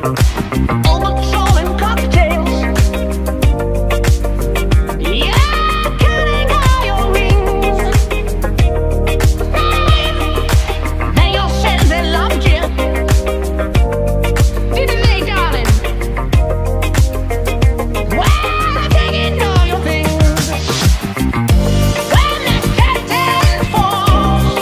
Oversoul and cocktails. Yeah, counting all your rings. They all said they loved you. Didn't they, darling? Well, I'm taking all your things. When the curtain falls,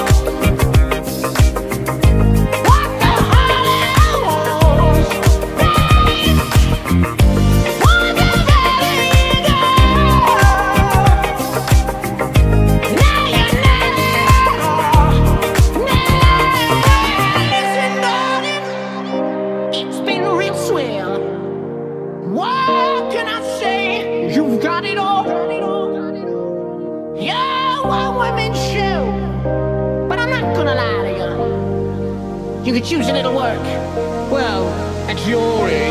what the hollow walls raise. Won't you let it go? Now you know. Listen, darling, it's been real swell. What can I say? You've got it all. You're one woman show. But I'm not gonna lie to you. You could use a little work. Well, at your age.